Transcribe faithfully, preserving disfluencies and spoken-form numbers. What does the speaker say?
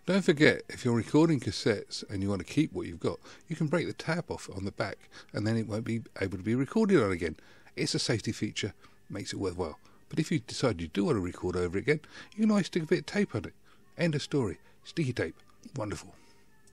Don't forget, if you're recording cassettes and you want to keep what you've got, you can break the tab off on the back and then it won't be able to be recorded on again. It's a safety feature, makes it worthwhile. But if you decide you do want to record over again, you can always stick a bit of tape on it. End of story. Sticky tape. Wonderful.